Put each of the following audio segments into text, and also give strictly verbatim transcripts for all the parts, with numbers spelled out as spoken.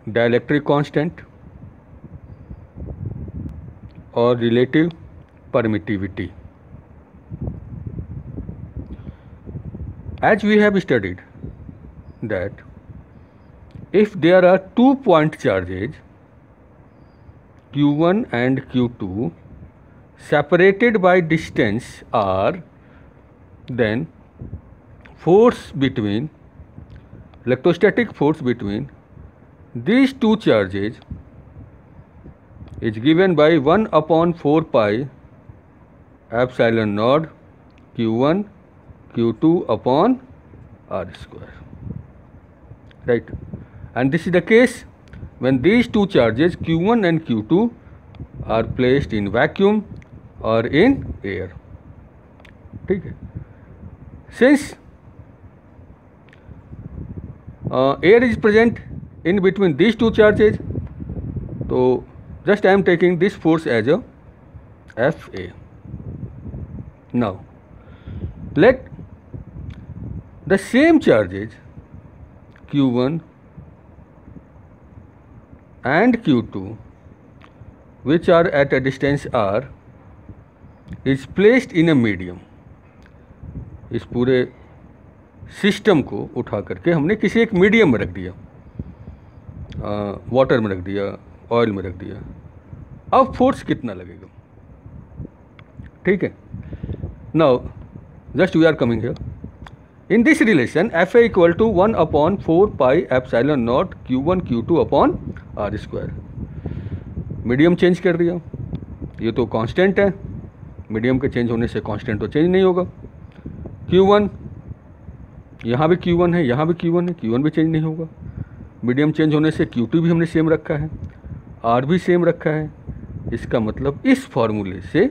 Dielectric constant और relative permittivity. As we have studied that if there are two point charges Q one and Q two separated by distance r, then force between electrostatic force between these two charges is given by one upon four pi epsilon naught Q one Q two upon r square, right? And this is the case when these two charges Q one and Q two are placed in vacuum or in air. ठीक है. Since uh, air is present in between these two charges, so just I am taking this force as a F A. Now let the same charges Q one and Q two which are at a distance r is placed in a medium. इस पूरे system को उठा करके हमने किसी एक medium में रख दिया, वाटर में रख दिया, ऑयल में रख दिया. अब फोर्स कितना लगेगा? ठीक है. Now just we are coming here. In this relation, F A equal to one upon four pi epsilon naught Q one Q two upon r square. Medium change कर दिया. ये तो कांस्टेंट है. मीडियम के चेंज होने से constant तो change नहीं होगा. Q one, यहाँ भी Q one है, यहाँ भी Q one है, Q one भी चेंज नहीं होगा. मीडियम चेंज होने से Q two भी हमने सेम रखा है, R भी सेम रखा है. इसका मतलब इस फॉर्मूले से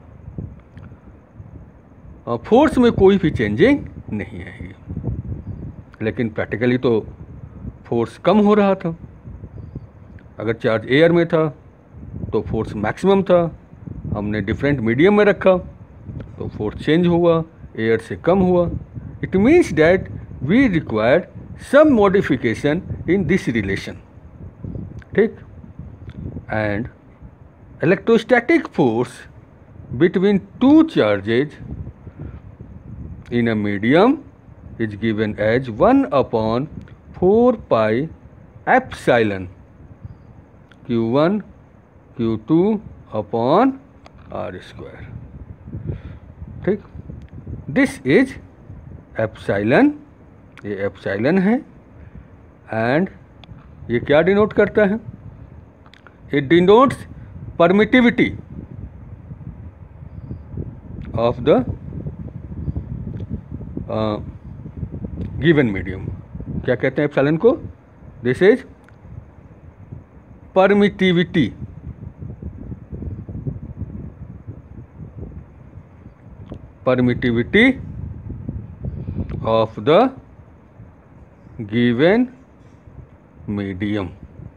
फोर्स में कोई भी चेंजिंग नहीं आएगी. लेकिन प्रैक्टिकली तो फोर्स कम हो रहा था. अगर चार्ज एयर में था तो फोर्स मैक्सिमम था. हमने डिफरेंट मीडियम में रखा तो फोर्स चेंज हुआ, एयर से कम हुआ. It means that we required some modification in this relation. ठीक. And electrostatic force between two charges in a medium is given as one upon four pi epsilon Q one Q two upon r square. ठीक. This is epsilon, ये epsilon है. And ये क्या denote करता है? It denotes permittivity of the given medium. क्या कहते हैं एप्सिलॉन को? This is permittivity. Permittivity of the given medium.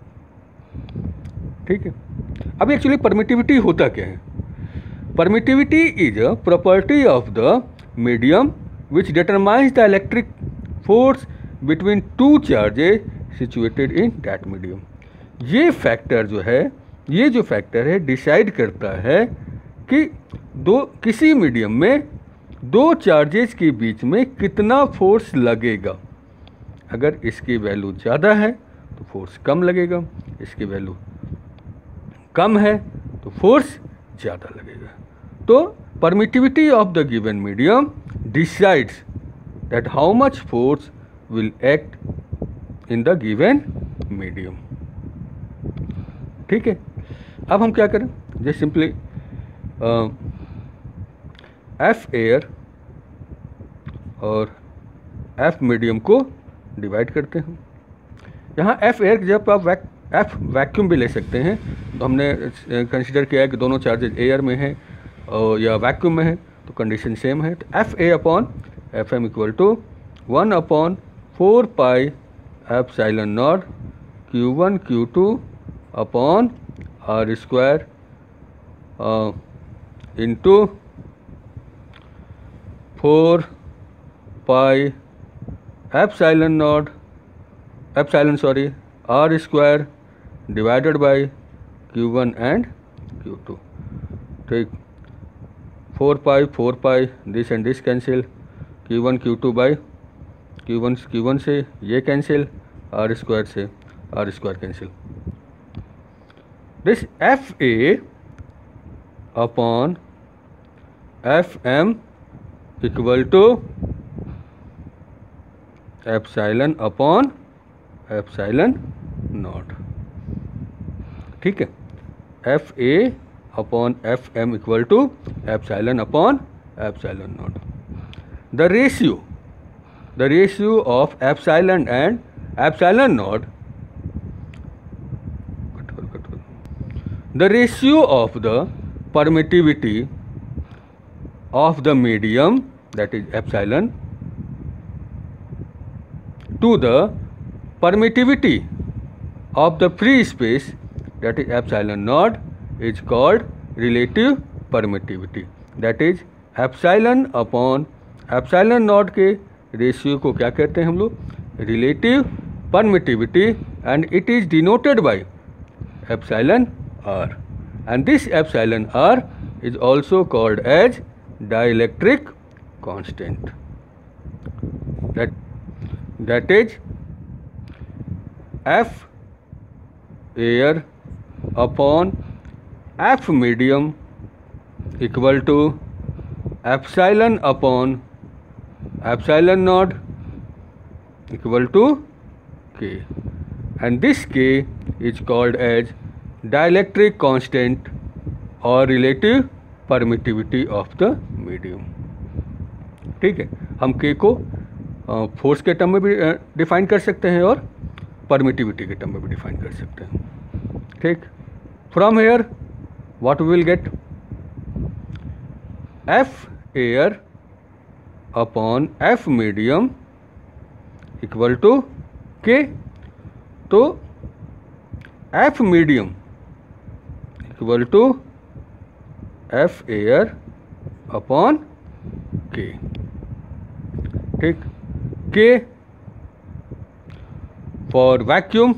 ठीक है. अब एक्चुअली परमिटिविटी होता क्या है? Permittivity is a property of the medium which determines the electric force between two charges situated in that medium. ये फैक्टर जो है, ये जो फैक्टर है डिसाइड करता है कि दो किसी मीडियम में दो चार्जेस के बीच में कितना फोर्स लगेगा. अगर इसकी वैल्यू ज़्यादा है तो फोर्स कम लगेगा, इसकी वैल्यू कम है तो फोर्स ज़्यादा लगेगा. तो permittivity of the given medium decides that how much force will act in the given medium. ठीक है. अब हम क्या करें? जस्ट सिंपली एफ एयर और एफ मीडियम को डिवाइड करते हैं. यहाँ एफ एयर जब आप वैक एफ वैक्यूम भी ले सकते हैं, तो हमने कंसिडर किया है कि दोनों चार्जेज एयर में हैं और या वैक्यूम में है तो कंडीशन सेम है. तो F A upon F M equal to one upon four pi epsilon naught Q one Q two upon R square into four pi epsilon naught epsilon sorry R square divided by Q one and Q two. ठीक, four pi four pi this and this cancel, Q one Q two by Q one Q one से ये cancel, R square से R square cancel. This F A upon F M equal to epsilon upon epsilon naught. ठीक है, F A upon F M equal to epsilon upon epsilon naught. The ratio the ratio of epsilon and epsilon naught, the ratio of the permittivity of the medium, that is epsilon, to the permittivity of the free space, that is epsilon naught, is called relative permittivity. That is epsilon upon epsilon naught के ratio को क्या कहते हैं हम लोग? relative permittivity, and it is denoted by epsilon r, and this epsilon r is also called as dielectric constant. That that is F air upon F medium equal to epsilon upon epsilon naught equal to K, and this K is called as dielectric constant or relative permittivity of the medium. ठीक है, हम K को force के term में भी define कर सकते हैं और परमिटिविटी के टर्म में भी डिफाइन कर सकते हैं. ठीक, from here what we will get F air upon F medium equal to K. तो F medium equal to F air upon K. ठीक, K for vacuum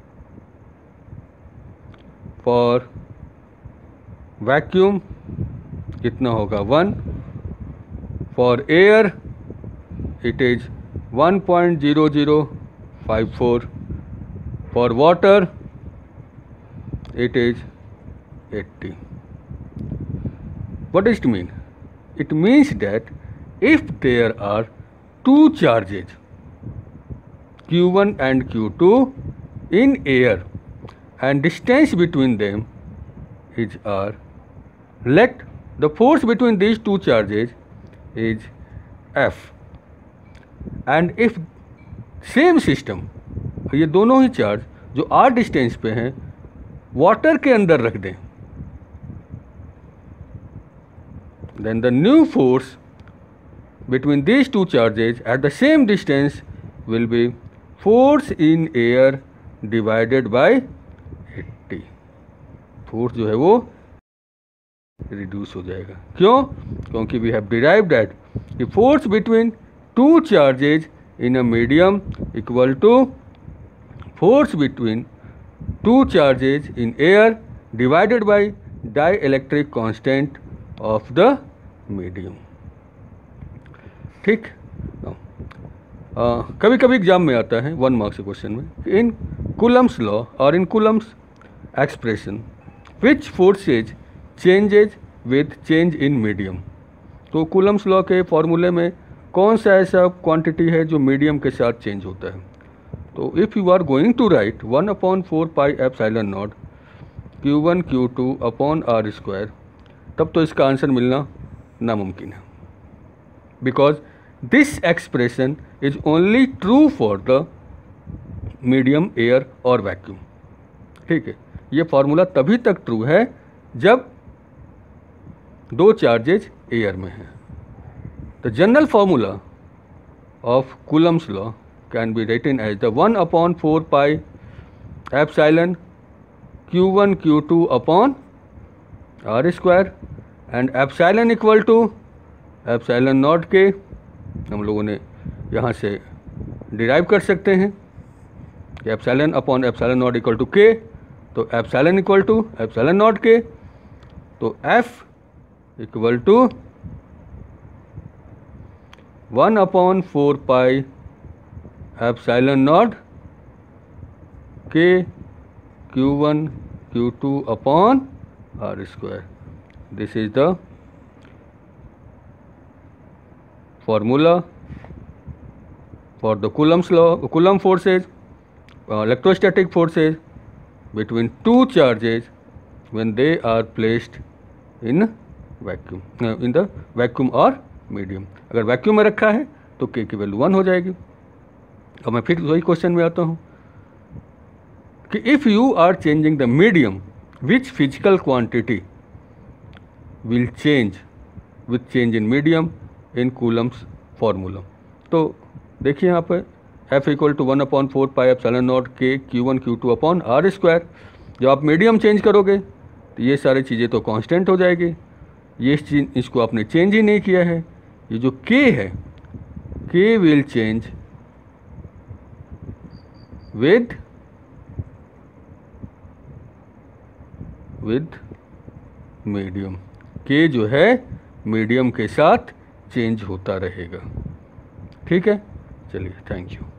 for vacuum कितना होगा one. For air it is one point zero zero five four. For water it is eighty. What does it mean? It means that if there are two charges Q one and Q two in air and distance between them is R, let the force between these two charges is F, and if same system, ये दोनों ही charge जो R distance पे हैं water के अंदर रख दें, then the new force between these two charges at the same distance will be force in air divided by eighty. Force जो है वो रिड्यूस हो जाएगा. क्यों? क्योंकि we have derived that the force between two charges in a medium equal to force between two charges in air divided by dielectric constant of the medium. ठीक, कभी कभी एग्जाम में आता है वन मार्क्स के क्वेश्चन में, इन Coulomb's law और in Coulomb's expression which forces changes with change in medium. तो कूलम्स लॉ के फॉर्मूले में कौन सा ऐसा क्वांटिटी है जो मीडियम के साथ चेंज होता है. तो if you are going to write one upon four pi epsilon naught Q one Q two upon R square, तब तो इसका आंसर मिलना नामुमकिन है. Because this expression is only true for the medium air और वैक्यूम. ठीक है, ये फार्मूला तभी तक ट्रू है जब दो चार्जेज एयर में हैं. The general formula of Coulomb's law can be written as the one upon four pi epsilon q one q two upon r square and epsilon equal to epsilon naught k. हम लोगों ने यहाँ से derive कर सकते हैं कि epsilon upon epsilon naught equal to K, तो epsilon equal to epsilon naught K, तो F equal to one upon four pi epsilon naught K Q one Q two upon R square. This is the formula for the Coulomb's law, Coulomb forces, uh, electrostatic forces between two charges when they are placed in vacuum, uh, in the vacuum or medium. अगर vacuum में रखा है तो k की value one हो जाएगी. अब मैं फिर वही क्वेश्चन में आता हूँ कि if you are changing the medium, which physical quantity will change with change in medium in Coulomb's formula. तो देखिए यहाँ पर F equal to one upon four pi epsilon naught K Q one Q two upon R square. जब आप medium change करोगे तो ये सारी चीज़ें तो कांस्टेंट हो जाएगी. ये चीज इसको आपने चेंज ही नहीं किया है. ये जो के है, K will change with with medium. K जो है मीडियम के साथ चेंज होता रहेगा. ठीक है, चलिए, थैंक यू.